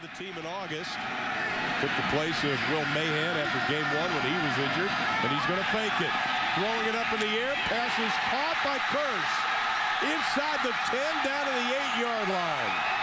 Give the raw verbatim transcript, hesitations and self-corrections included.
the team in August. Took the place of Will Mahan after game one when he was injured, and he's going to fake it. Throwing it up in the air, pass is caught by Kearse. Inside the ten, down to the eight-yard line.